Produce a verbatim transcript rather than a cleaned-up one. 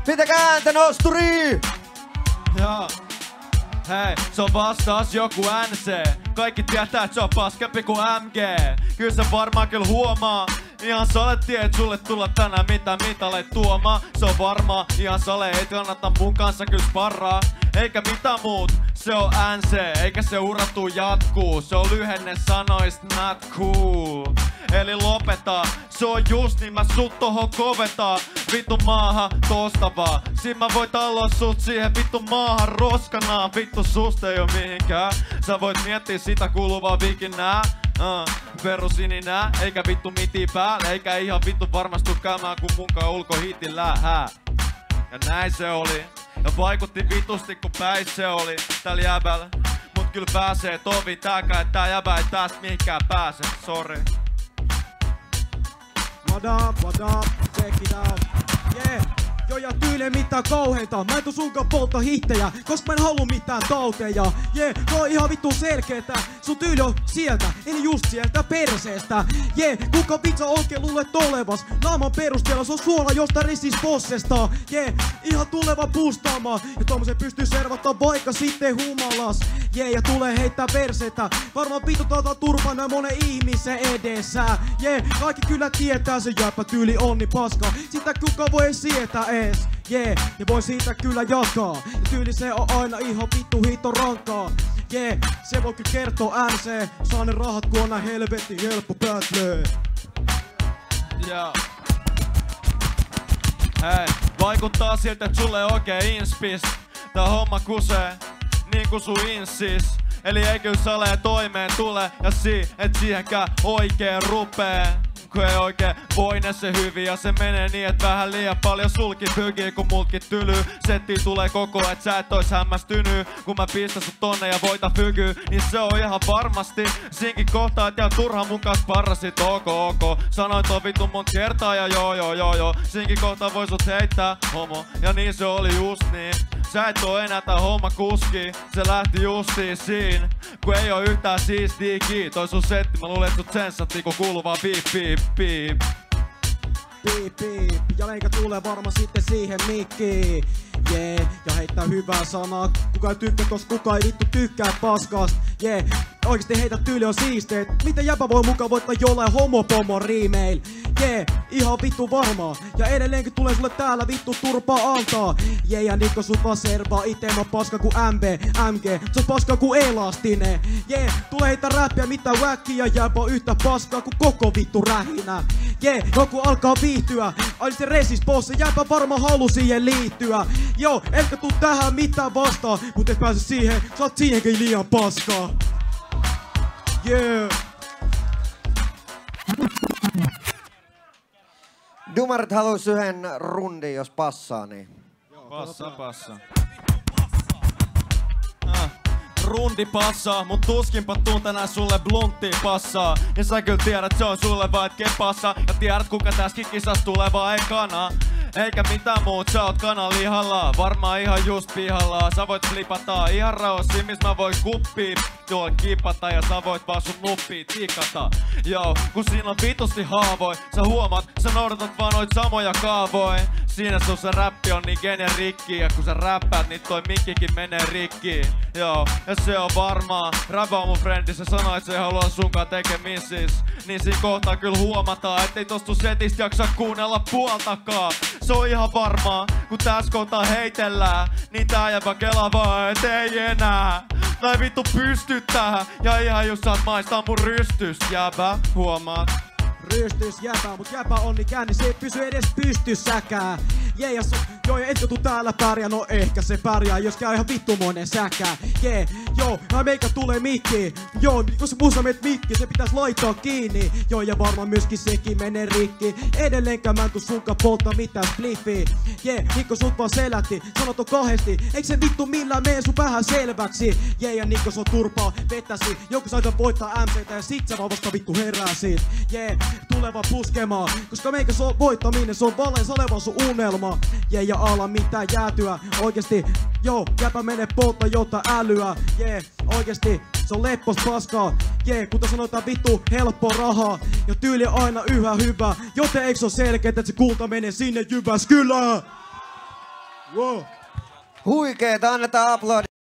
Pitäkää ääntä nosturiin! Joo. Hei, se on vastaus joku N C. Kaikki tietää, että se on paskempi kuin M G. Kyllä se varmaan kyllä huomaa. Ihan sale tiedät, et sulle tulla tänään mitä mitaleet tuomaan. Se on varmaa, ihan sale ei kannata mun kanssa kyllä sparraa. Eikä mitään muut, se on N C, eikä se ura tuu jatkuu. Se on lyhenne sanoista not cool. Eli lopeta, se on just niin mä sut tohon kovetaan. Vittu maahan tosta vaan. Siin mä voit alloa sut siihen vittu maahan roskanaan. Vittu susta ei oo mihinkään. Sä voit miettiä sitä kuuluvaa vikinää. Uh, perusininää, eikä vittu miti päällä. Eikä ihan vittu varmastu käymään kun munkaan ulkohiitillä. Hää. Ja näin se oli. Ja vaikutti vitusti kun päis se oli tällä jäbällä. Mut kyllä pääsee tovi tääkään, et tää jäbä ei tästä mihinkään pääse. Sorry. What up, what up, check it out, yeah. Jo ja tyyli mitään kauheinta. Mä en tuu sunkaan poltta hittejä, koska mä en halua mitään tauteja. Jee, yeah, no ihan vittu selkeetä. Sun tyyli on sieltä, eli just sieltä perseestä. Jee, yeah, kuka vitsa oikein luulet olevas? Naaman perusteella se on suola jostain ristis bossesta. Jee, yeah, ihan tuleva pustaamaan. Ja tommosen pystyy servattaa vaikka sitten humalas. Jee, yeah, ja tulee heittää persetä. Varmaan vittu tata turpana monen ihmisen edessä. Jee, yeah, kaikki kyllä tietää se jäppä tyyli on niin paska. Sitä kuka voi sietää ees. Jee, yeah, ja voi siitä kyllä jakaa. Ja tyyli se on aina ihan vittu hito rankkaa. Jee, yeah, se voi kyllä kertoa N C. Saa ne rahat kun on nää helvetin helppo battle. Yeah. Hei, vaikuttaa siltä et sulle oikein inspis. Tää homma kusee, niin kuin sun inssis. Eli ei kyllä salee toimeen tule. Ja si, et siihenkään oikein rupee. Kun ei oikein voine se hyvin. Ja se menee niin, et vähän liian paljon sulki pygii kun multkin tylyy. Setti tulee koko, et sä et ois hämmästynyt. Kun mä pistän sut tonne ja voita fygyy. Niin se on ihan varmasti siinkin kohtaa, et ihan turha mun kanssa parrasit. Ok, ok. Sanoin ton vittu monta kertaa ja joo, joo, joo, joo. Siinkin kohtaa voi sut heittää, homo. Ja niin se oli just niin. Sä et oo enää tää homma kuski. Se lähti justiin siin. Kun ei oo yhtään siistiikin. Toi sun setti, mä luulen et sut sensatti kun kuuluu vaan piip piip piip. Piip piip. Ja leikä tulee varma sitten siihen mikkiin. Jee, yeah, ja heittää hyvää sanaa. Kuka ei tykkää tos, kuka ei vittu tykkää paskast. Jee, yeah, oikeesti heitä tyyli on siisteet. Miten jäpä voi mukaan voittaa jollain homopomon riimeil? Jee, yeah, ihan vittu varmaa. Ja edelleenkin tulee sulle täällä vittu turpaa antaa. Jee, yeah, ja Nikko sut vaan servaa ite mä paska ku M B, M G. Se on paska ku elastinen. Jee, yeah, tulee heitä räppiä mitä wäkkiä. Jäpä on yhtä paskaa ku koko vittu rähinä. Jee, yeah, joku alkaa viihtyä. Ai se resis boss, jäpä varma halu siihen liittyä. Joo, ehkä tuu tähän mitään vastaan. Mut et pääse siihen, sä oot siihenkin liian paskaa. Yeah. Dumarit haluis yhden rundin, jos passaa, niin. Passa, passa. Ah. Rundi passaa, mut tuskinpa tuun tänään sulle blunttiin passaa. Ja sä kyllä tiedät, se on sulle vaan et kepassa. Ja tiedät kuka täskin kisas tulevaa ei kana. Eikä mitään muut, sä oot kanalihalla. Varmaan ihan just pihalla. Sä voit flipata ihan rauhassa, mis mä voin kuppii tuolla kipata. Ja sä voit vaan sun nuppii tikata. Joo, kun siinä on vitusti haavoi. Sä huomaat, sä noudatat vaan noit samoja kaavoja. Siinä sun se räppi on niin generikki. Ja kun sä räppäät, niin toi mikkikin menee rikki. Joo, ja se on varmaa. Räpä on mun frendi, se sanoo, et se ei halua sunkaan tekemisis. Niin siinä kohtaa kyllä huomataan, ettei tostu setistä jaksa kuunnella puoltakaan. Se on ihan varmaa, kun tässä kohtaa heitellään. Niin tää jäbä kelaa vaan, et ei enää. Näin vittu pysty tähän. Ja ihan just saat maistaa mun rystystä, jäbä, huomaat. Rystys jäpä, mut jäpä on niin kään, niin se ei pysy edes pystyssäkään. Jee, ja joo, ja etkö tuu täällä pärjää, no ehkä se pärjää, jos käy ihan vittumoinen säkä. Jee, joo, ja meikä tulee mikki. Joo, kun se musa meet mikki, se pitäis laittaa kiinni. Joo, ja varmaan myöskin sekin menee rikki. Edelleenkään mä en tuu sunkaan polttaa mitään spliffiä. Jee, Nikko sut vaan selätti, sanot on kahdesti. Eikö se vittu millään mene sun vähän selväksi? Jee, ja Nikko sun turpaa vetäsi. Joku saita voittaa M C:tä ja sit sä vaan vasta vittu herää siitä. Jee, tuleva puskemaan, koska meikä se on voittaminen, se on valees oleva sun unelma. Jee, ja ala mitään jäätyä, oikeesti, joo, jäpä menee poltta jotta älyä. Jee, oikeesti, se on leppos paskaa. Jee, kuten sanotaan vittu helppo rahaa. Ja tyyli on aina yhä hyvä, joten eikö se on selkeet, että se kulta menee sinne Jyväskylään? Wow. Huikeeta, annetaan aplodit.